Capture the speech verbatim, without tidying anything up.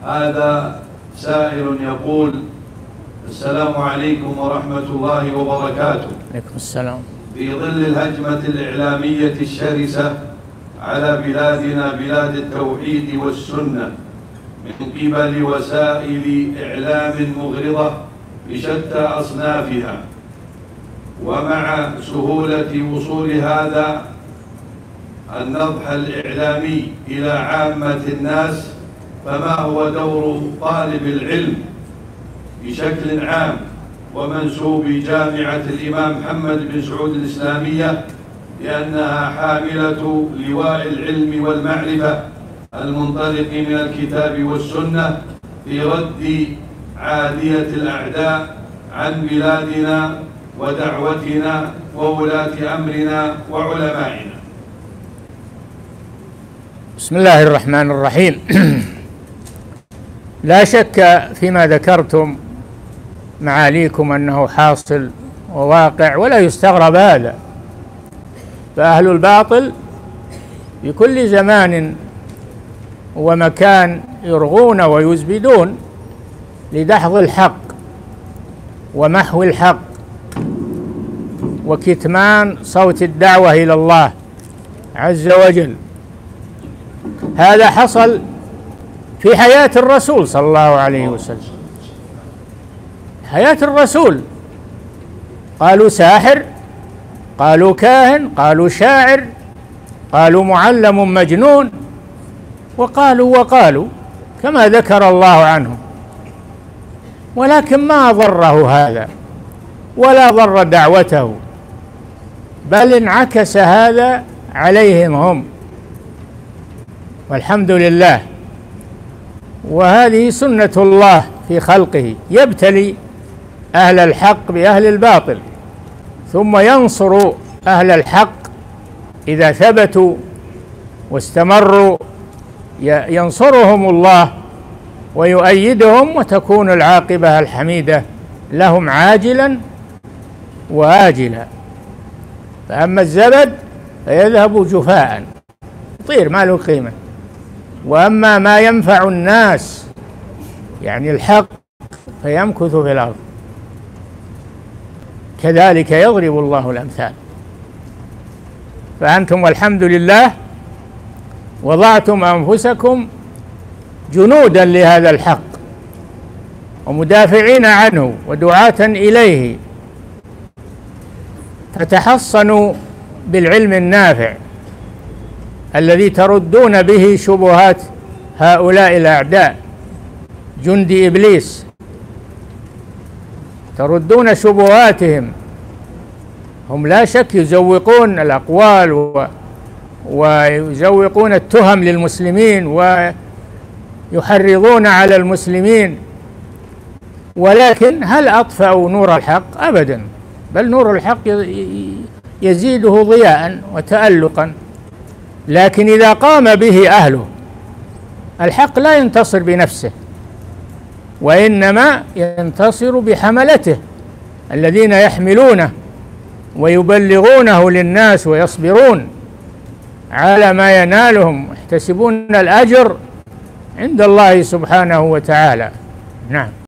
هذا سائل يقول: السلام عليكم ورحمة الله وبركاته. عليكم السلام. في ظل الهجمة الإعلامية الشرسة على بلادنا بلاد التوحيد والسنة من قبل وسائل إعلام مغرضة بشتى أصنافها، ومع سهولة وصول هذا النضح الإعلامي إلى عامة الناس، فما هو دور طالب العلم بشكل عام ومنسوب جامعة الإمام محمد بن سعود الإسلامية، لأنها حاملة لواء العلم والمعرفة المنطلق من الكتاب والسنة في رد عادية الأعداء عن بلادنا ودعوتنا وولاة أمرنا وعلمائنا؟ بسم الله الرحمن الرحيم. لا شك فيما ذكرتم معاليكم أنه حاصل وواقع، ولا يستغرب هذا، فأهل الباطل في كل زمان ومكان يرغون ويزبدون لدحض الحق ومحو الحق وكتمان صوت الدعوة إلى الله عز وجل. هذا حصل في حياة الرسول صلى الله عليه وسلم. حياة الرسول قالوا ساحر، قالوا كاهن، قالوا شاعر، قالوا معلم مجنون، وقالوا وقالوا كما ذكر الله عنهم، ولكن ما ضره هذا ولا ضر دعوته، بل انعكس هذا عليهم هم، والحمد لله. وهذه سنة الله في خلقه، يبتلي أهل الحق بأهل الباطل، ثم ينصر أهل الحق إذا ثبتوا واستمروا، ينصرهم الله ويؤيدهم، وتكون العاقبة الحميدة لهم عاجلا وآجلا. فأما الزبد فيذهب جفاء، يطير ما له قيمة، وأما ما ينفع الناس يعني الحق فيمكث في الأرض. كذلك يضرب الله الأمثال. فأنتم والحمد لله وضعتم أنفسكم جنودا لهذا الحق ومدافعين عنه ودعاة إليه، فتحصنوا بالعلم النافع الذي تردون به شبهات هؤلاء الأعداء جند إبليس، تردون شبهاتهم. هم لا شك يزوقون الأقوال و... ويزوقون التهم للمسلمين ويحرضون على المسلمين، ولكن هل أطفأوا نور الحق؟ أبدا، بل نور الحق يزيده ضياء وتألقا. لكن إذا قام به أهله، الحق لا ينتصر بنفسه، وإنما ينتصر بحملته الذين يحملونه ويبلغونه للناس ويصبرون على ما ينالهم، يحتسبون الأجر عند الله سبحانه وتعالى. نعم.